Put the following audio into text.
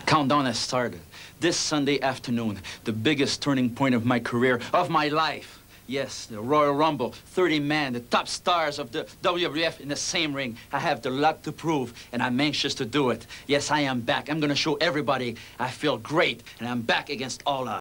countdown has started. This Sunday afternoon, the biggest turning point of my career, of my life. Yes, the Royal Rumble, 30 men, the top stars of the WWF in the same ring. I have the lot to prove, and I'm anxious to do it. Yes, I am back. I'm gonna show everybody I feel great, and I'm back against all odds.